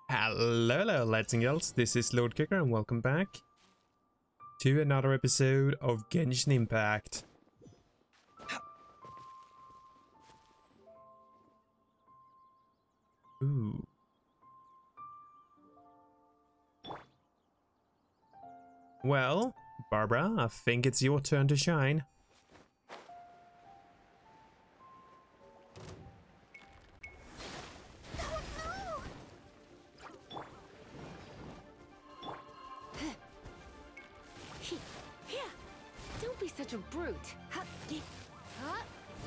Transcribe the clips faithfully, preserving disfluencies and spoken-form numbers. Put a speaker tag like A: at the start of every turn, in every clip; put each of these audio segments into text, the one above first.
A: Hello, hello, lads and girls. This is Lord Kicker, and welcome back to another episode of Genshin Impact. Ooh. Well, Barbara, I think it's your turn to shine.
B: Don't be such a brute. Huh? Huh?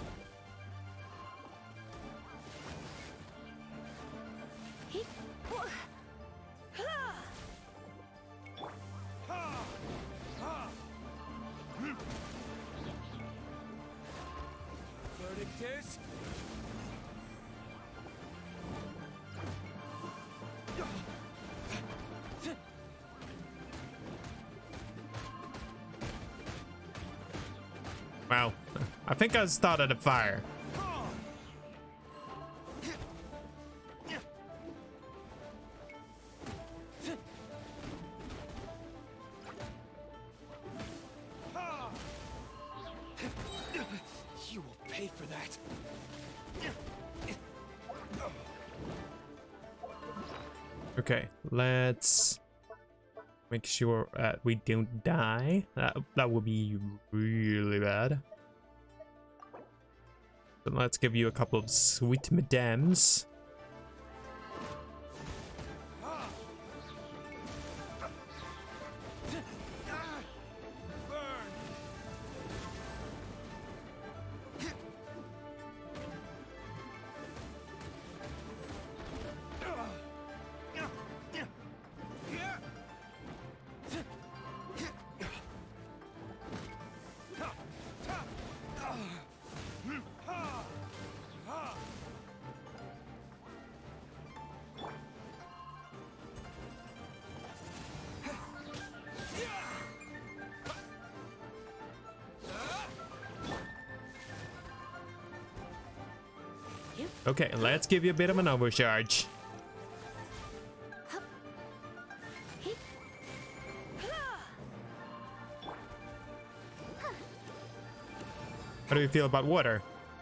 C: Verdict is
A: Wow, I think I started a fire.
C: you will pay for that.
A: Okay, let's make sure uh, we don't die. That, that would be really bad. So let's give you a couple of sweet madames. Okay, let's give you a bit of an overcharge. How do you feel about water?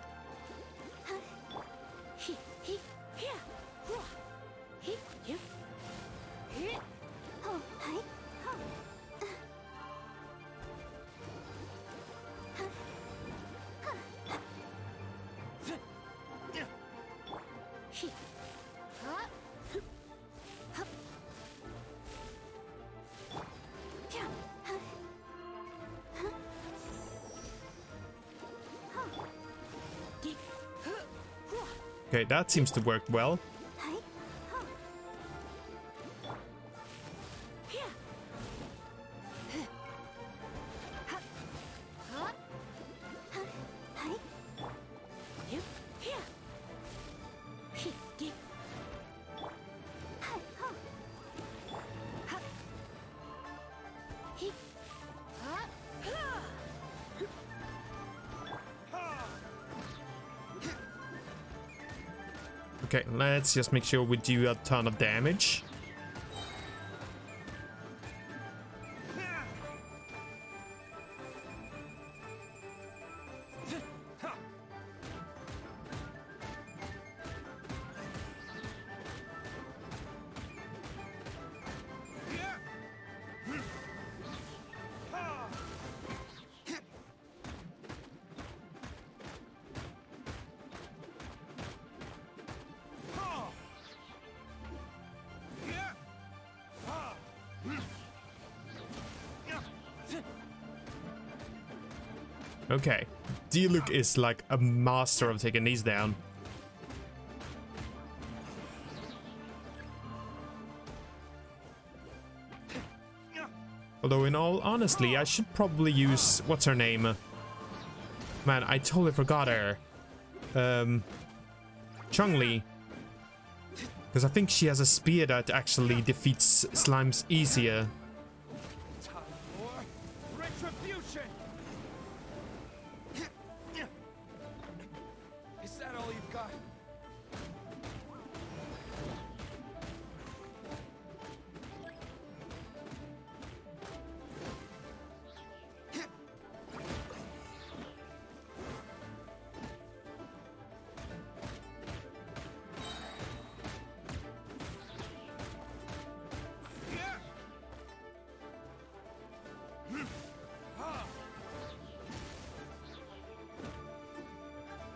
A: Okay, that seems to work well. Okay, let's just make sure we do a ton of damage. Okay, D-Luke is like a master of taking these down. Although in all honesty, I should probably use, what's her name? Man, I totally forgot her. Um, Chun-Li. Because I think she has a spear that actually defeats slimes easier.
C: time for retribution. Is that all you've got?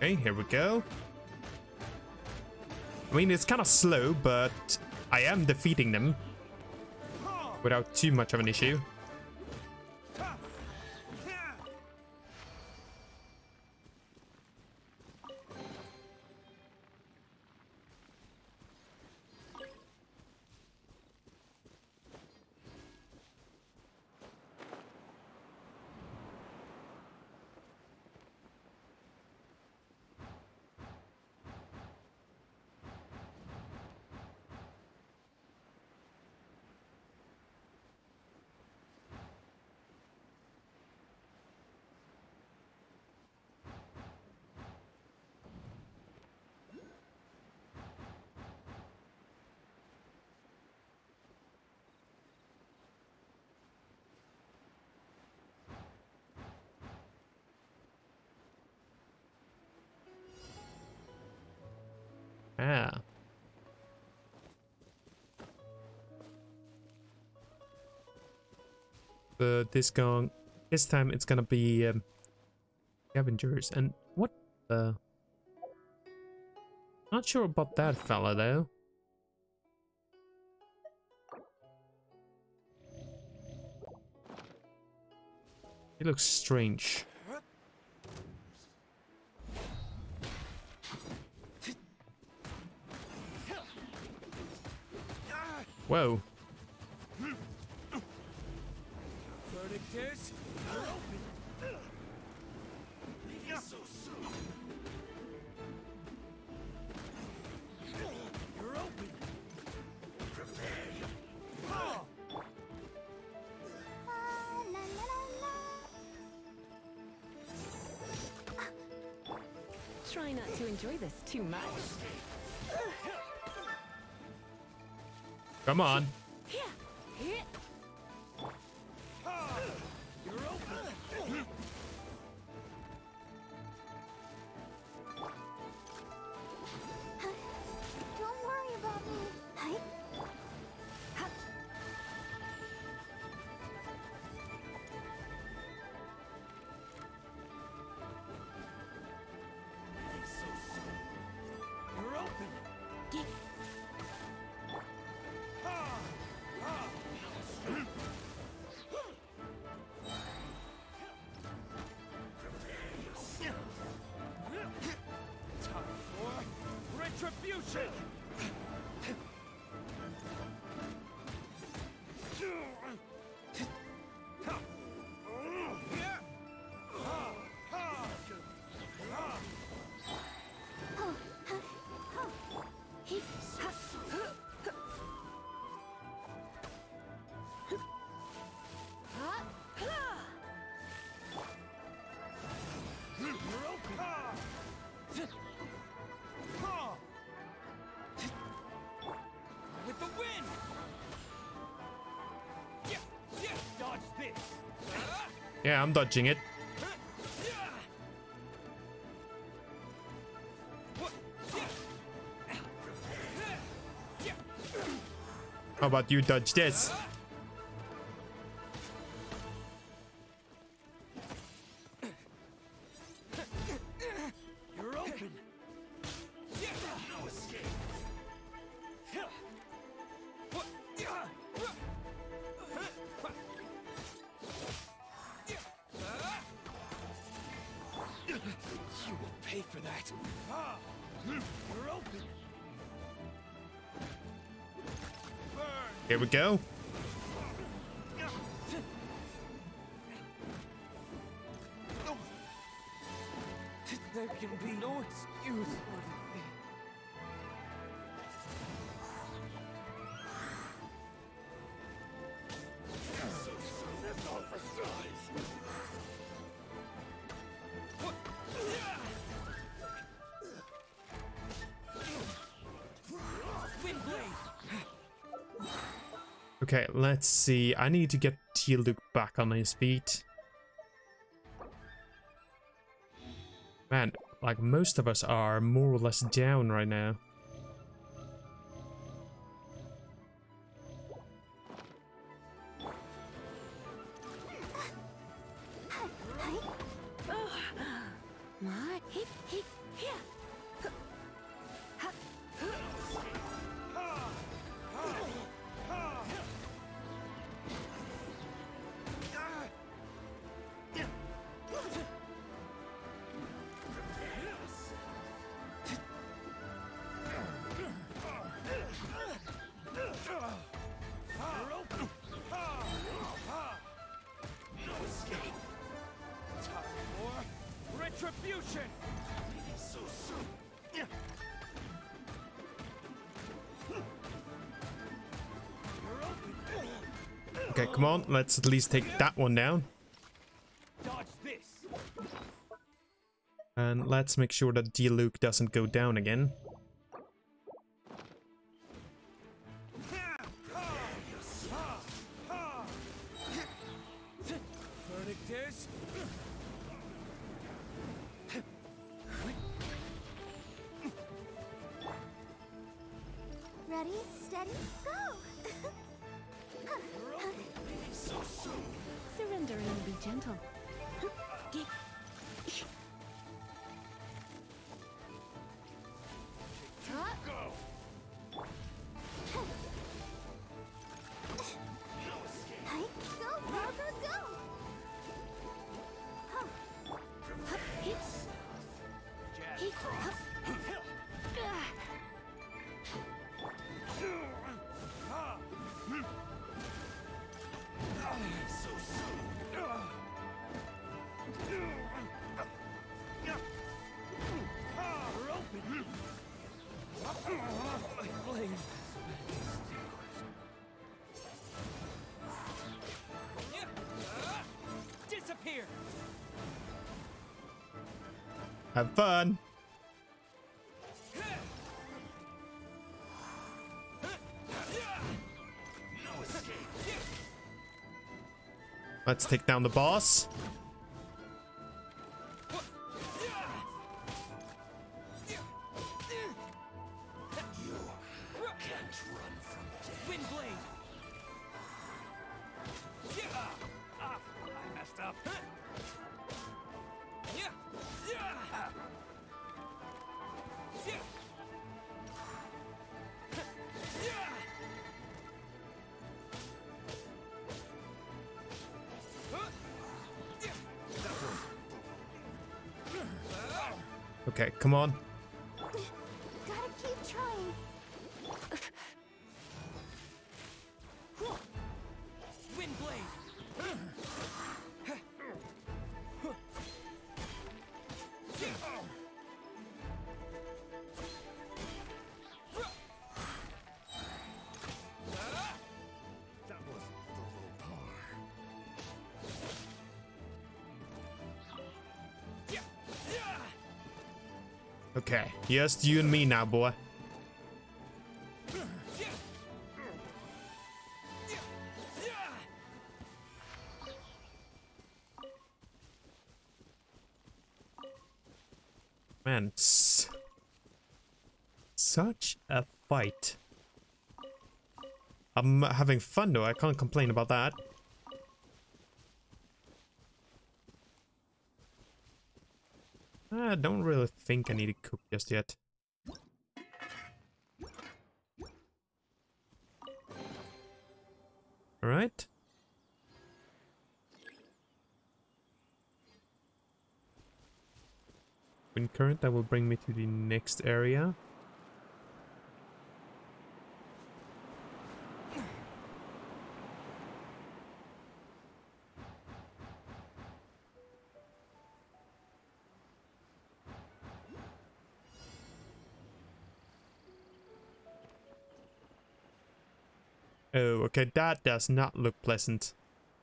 A: Okay, here we go. I mean, it's kind of slow, but I am defeating them without too much of an issue. Ah. But this gong, this time it's gonna be um, scavengers. And what the? Not sure about that fella though. He looks strange. Whoa.
C: Verdict is, you're open. You're so soon. You're open. Prepare you. Oh.
B: Try not to enjoy this too much.
A: Come on.
C: You're open.
D: Don't worry about me. Hi.
C: So soon. You're open.
D: Get.
C: Time for retribution. With the win! Yeah, yeah, dodge this!
A: Yeah, I'm dodging it. How about you dodge this?
C: You're open! No escape! You will pay for that! You're open! Burn!
A: Here we go.
C: There can be no excuse for the That's all for size.
A: Okay, let's see. I need to get Teal'c back on his feet. Man, like most of us are more or less down right now.
C: retribution. So soon.
A: Okay, come on. Let's at least take that one down.
C: Dodge this.
A: And let's make sure that D-Luke doesn't go down again.
C: Verdict is.
D: Ready, steady, go!
B: Surrender and be gentle.
D: Hi, go, go, go, go!
C: Disappear.
A: Have fun. Let's take down the boss.
C: Wind blade. Ah, I messed up.
A: Okay, come on.
D: Gotta keep trying.
C: Wind blade. That was the low par.
A: Okay, just you and me now, boy. Man, s such a fight. I'm having fun though, I can't complain about that. I don't really think I need to cook just yet. Alright. Wind current, that will bring me to the next area. Oh, okay, that does not look pleasant.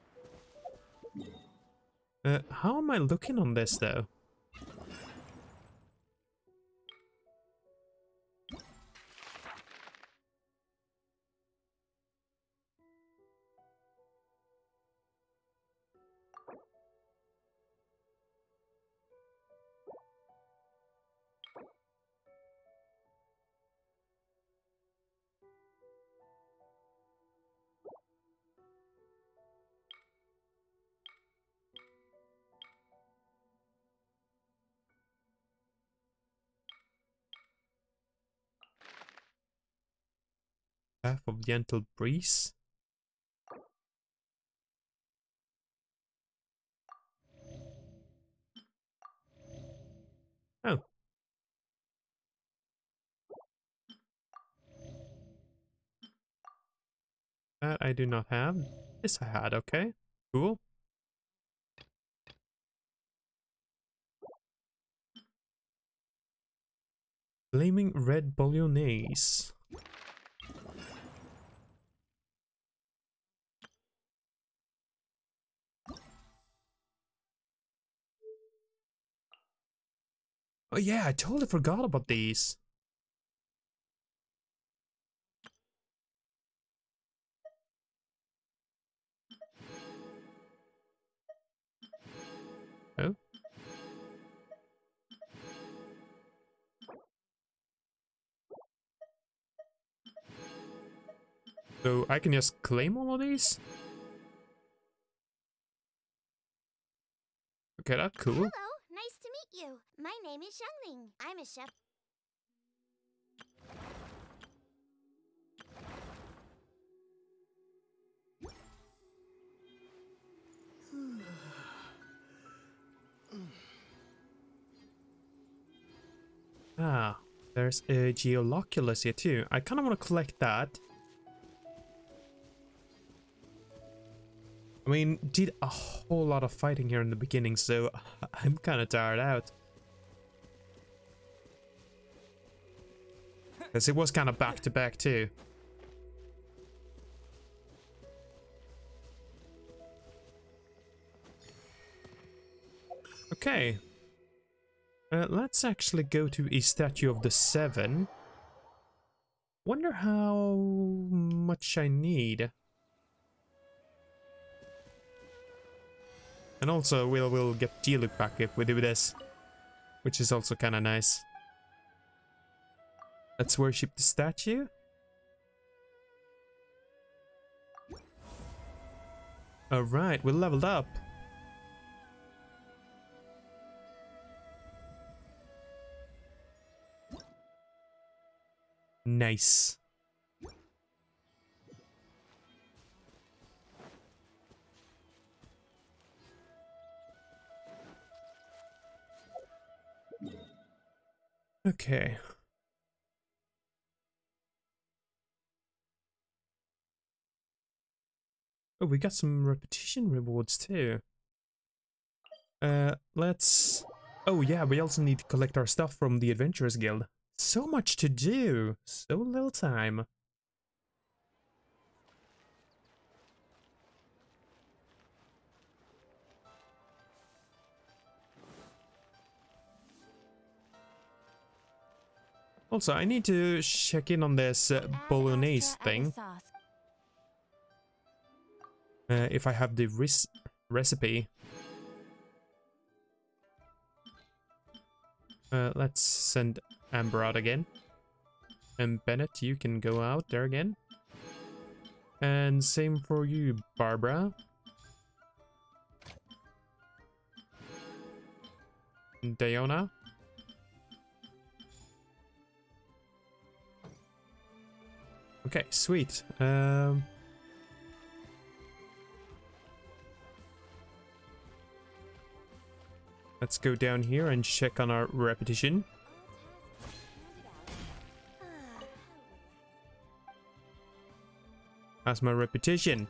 A: Uh, how am I looking on this, though? Path of gentle breeze. Oh. That I do not have. This I had, okay. Cool. Flaming red bolognese. Oh yeah, I totally forgot about these. Oh. So I can just claim all of these? Okay, that's cool.
D: Hello, nice to meet you. My name is Xiangling. I'm a chef.
A: Ah, there's a geoloculus here too. I kind of want to collect that. I mean, did a whole lot of fighting here in the beginning, so I'm kind of tired out. Because it was kind of back to back too. Okay. Uh, let's actually go to a statue of the seven. Wonder how much I need. And also, we'll, we'll get G-Look back if we do this. Which is also kind of nice. Let's worship the statue. Alright, we leveled up. Nice. Okay. Oh, we got some repetition rewards too. Uh, let's... Oh yeah, we also need to collect our stuff from the Adventurers Guild. So much to do! So little time. Also, I need to check in on this uh, bolognese thing. Uh, if I have the res recipe. Uh, let's send Amber out again. And Bennett, you can go out there again. And same for you, Barbara. And Diona. Okay, sweet. Um... Let's go down here and check on our repetition. How's my repetition?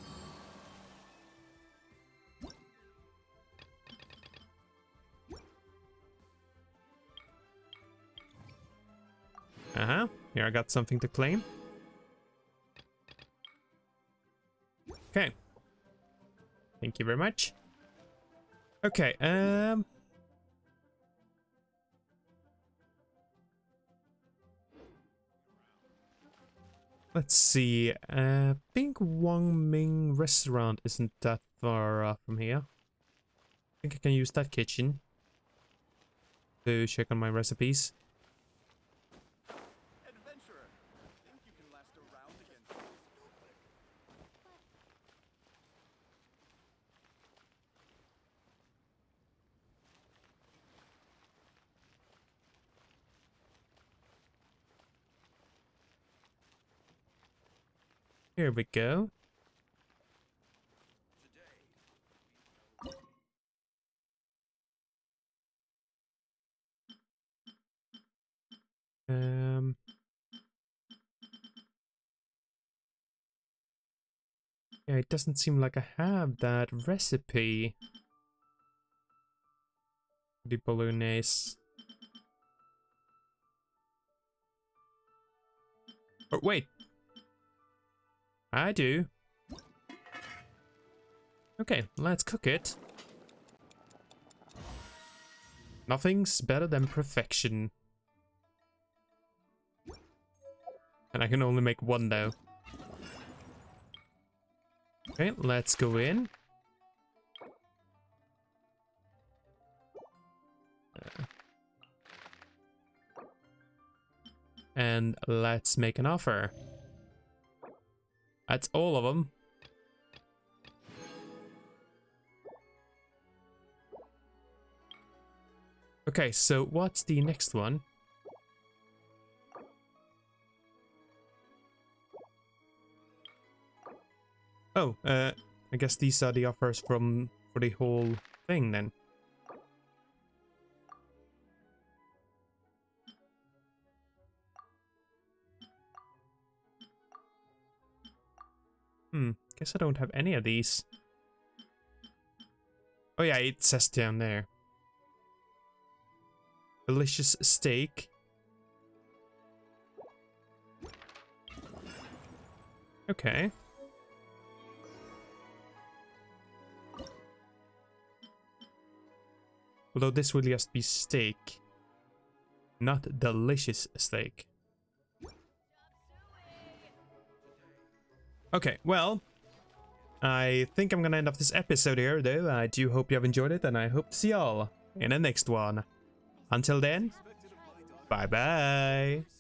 A: Uh-huh. Here I got something to claim. Okay. Thank you very much. Okay, um... let's see. I uh, think Wang Ming restaurant isn't that far uh, from here. I think I can use that kitchen to check on my recipes.
C: Adventurer, think you can last a round against me?
A: Here we go. Um... Yeah, it doesn't seem like I have that recipe. The bolognese. Oh, wait. I do. Okay, let's cook it. Nothing's better than perfection. And I can only make one though. Okay, let's go in. Uh, and let's make an offer. That's all of them. Okay, so what's the next one? Oh, uh, I guess these are the offers from for the whole thing then. Hmm, guess I don't have any of these. Oh yeah, it says down there. Delicious steak. Okay. Although this will just be steak, not delicious steak. Okay, well, I think I'm gonna end off this episode here, though. I do hope you have enjoyed it, and I hope to see y'all in the next one. Until then, bye bye.